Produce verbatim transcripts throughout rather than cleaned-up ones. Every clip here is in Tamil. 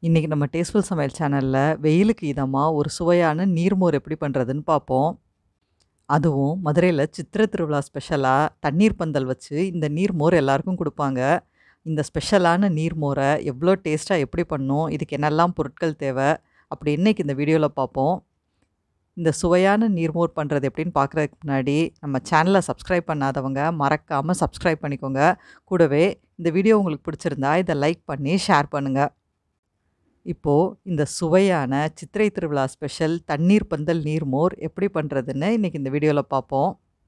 இன்றைக்கி நம்ம டேஸ்ட்ஃபுல் சமையல் சேனலில் வெயிலுக்கு இதமாக ஒரு சுவையான நீர்மோர் எப்படி பண்ணுறதுன்னு பார்ப்போம். அதுவும் மதுரையில் சித்திரை திருவிழா ஸ்பெஷலாக தண்ணீர் பந்தல் வச்சு இந்த நீர்மோர் எல்லாருக்கும் கொடுப்பாங்க. இந்த ஸ்பெஷலான நீர்மோரை எவ்வளோ டேஸ்ட்டாக எப்படி பண்ணணும், இதுக்கு என்னெல்லாம் பொருட்கள் தேவை அப்படி இன்றைக்கி இந்த வீடியோவில் பார்ப்போம். இந்த சுவையான நீர்மோர் பண்ணுறது எப்படின்னு பார்க்குறதுக்கு முன்னாடி நம்ம சேனலை சப்ஸ்கிரைப் பண்ணாதவங்க மறக்காமல் சப்ஸ்கிரைப் பண்ணிக்கோங்க. கூடவே இந்த வீடியோ உங்களுக்கு பிடிச்சிருந்தா இதை லைக் பண்ணி ஷேர் பண்ணுங்கள். இப்போது இந்த சுவையான சித்திரை திருவிழா ஸ்பெஷல் தண்ணீர் பந்தல் நீர்மோர் எப்படி பண்ணுறதுன்னு இன்றைக்கி இந்த வீடியோவில் பார்ப்போம்.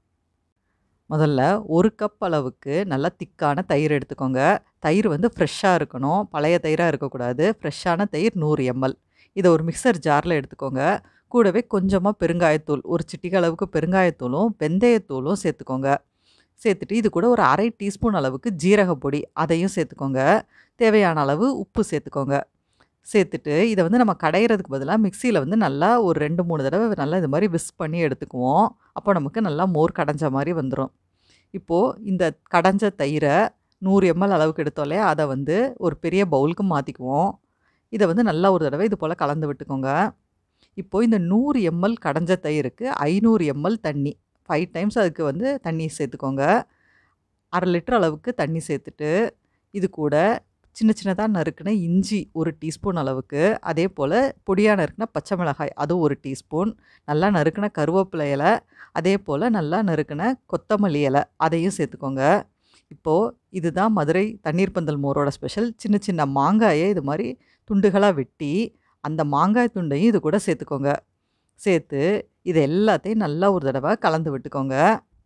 முதல்ல ஒரு கப் அளவுக்கு நல்லா திக்கான தயிர் எடுத்துக்கோங்க. தயிர் வந்து ஃப்ரெஷ்ஷாக இருக்கணும், பழைய தயிராக இருக்கக்கூடாது. ஃப்ரெஷ்ஷான தயிர் நூறு எம்எல். இதை ஒரு மிக்சர் ஜாரில் எடுத்துக்கோங்க. கூடவே கொஞ்சமாக பெருங்காயத்தூள், ஒரு சிட்டிகை அளவுக்கு பெருங்காயத்தூளும் வெந்தயத்தூளும் சேர்த்துக்கோங்க. சேர்த்துட்டு இது கூட ஒரு அரை டீஸ்பூன் அளவுக்கு ஜீரகப்பொடி அதையும் சேர்த்துக்கோங்க. தேவையான அளவு உப்பு சேர்த்துக்கோங்க. சேர்த்துட்டு இதை வந்து நம்ம கடையிறதுக்கு பதிலாக மிக்சியில் வந்து நல்லா ஒரு ரெண்டு மூணு தடவை நல்லா இது மாதிரி விஸ்க் பண்ணி எடுத்துக்குவோம். அப்போ நமக்கு நல்லா மோர் கடைஞ்ச மாதிரி வந்துடும். இப்போது இந்த கடைஞ்ச தயிரை நூறு எம்எல் அளவுக்கு எடுத்தோம் இல்லையா, அதை வந்து ஒரு பெரிய பவுலுக்கு மாற்றிக்குவோம். இதை வந்து நல்லா ஒரு தடவை இது போல் கலந்து விட்டுக்கோங்க. இப்போது இந்த நூறு எம்எல் கடைஞ்ச தயிருக்கு ஐநூறு எம்எல் தண்ணி, ஃபைவ் டைம்ஸ் அதுக்கு வந்து தண்ணி சேர்த்துக்கோங்க. அரை லிட்டர் அளவுக்கு தண்ணி சேர்த்துட்டு இது கூட சின்ன சின்னதாக நறுக்குன இஞ்சி ஒரு டீஸ்பூன் அளவுக்கு, அதே போல் பொடியாக நறுக்குன பச்சை மிளகாய் அதுவும் ஒரு டீஸ்பூன், நல்லா நறுக்குன கருவேப்பிலை இலை, அதே போல் நல்லா நறுக்குன கொத்தமல்லி இலை அதையும் சேர்த்துக்கோங்க. இப்போது இதுதான் மதுரை தண்ணீர் பந்தல் மோரோட ஸ்பெஷல். சின்ன சின்ன மாங்காயை இது மாதிரி துண்டுகளாக வெட்டி அந்த மாங்காய் துண்டையும் இது கூட சேர்த்துக்கோங்க. சேர்த்து இது எல்லாத்தையும் நல்லா ஒரு தடவை கலந்து விட்டுக்கோங்க.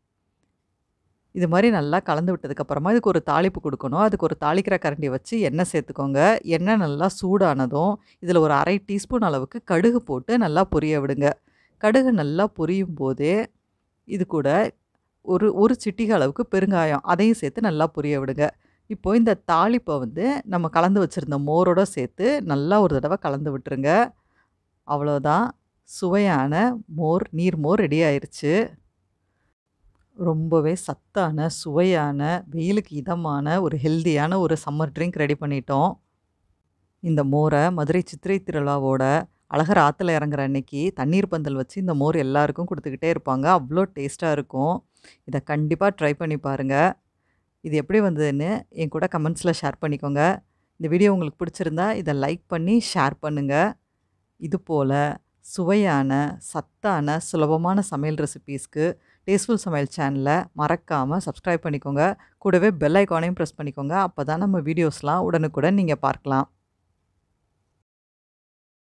இது மாதிரி நல்லா கலந்து விட்டதுக்கப்புறமா இதுக்கு ஒரு தாளிப்பு கொடுக்கணும். அதுக்கு ஒரு தாளிக்கிற கரண்டி வச்சு எண்ணெய் சேர்த்துக்கோங்க. எண்ணெய் நல்லா சூடானதும் இதில் ஒரு அரை டீஸ்பூன் அளவுக்கு கடுகு போட்டு நல்லா பொரிய விடுங்க. கடுகு நல்லா பொரியும் போதே இது கூட ஒரு ஒரு சிட்டிகை அளவுக்கு பெருங்காயம் அதையும் சேர்த்து நல்லா பொரிய விடுங்க. இப்போது இந்த தாளிப்பை வந்து நம்ம கலந்து வச்சுருந்த மோரோடு சேர்த்து நல்லா ஒரு தடவை கலந்து விட்டுருங்க. அவ்வளோதான், சுவையான மோர் நீர்மோர் ரெடி ஆயிடுச்சு. ரொம்பவே சத்தான, சுவையான, வெயிலுக்கு இதமான ஒரு ஹெல்தியான ஒரு சம்மர் ட்ரிங்க் ரெடி பண்ணிட்டோம். இந்த மோரை மதுரை சித்திரை திருவிழாவோட அழகர் ஆற்றுல இறங்குற அன்னைக்கு தண்ணீர் பந்தல் வச்சு இந்த மோர் எல்லாருக்கும் கொடுத்துக்கிட்டே இருப்பாங்க. அவ்வளோ டேஸ்ட்டாக இருக்கும். இதை கண்டிப்பாக ட்ரை பண்ணி பாருங்கள். இது எப்படி வந்ததுன்னு என் கூட கமெண்ட்ஸில் ஷேர் பண்ணிக்கோங்க. இந்த வீடியோ உங்களுக்கு பிடிச்சிருந்தா இதை லைக் பண்ணி ஷேர் பண்ணுங்கள். இது போல் சுவையான, சத்தான, சுலபமான சமையல் ரெசிபீஸ்க்கு டேஸ்ட்ஃபுல் சமையல் சேனலை மறக்காமல் சப்ஸ்கிரைப் பண்ணிக்கோங்க. கூடவே பெல் ஐக்கானையும் ப்ரெஸ் பண்ணிக்கோங்க. அப்போ தான் நம்ம வீடியோஸ்லாம் உடனுக்குடன் நீங்கள் பார்க்கலாம்.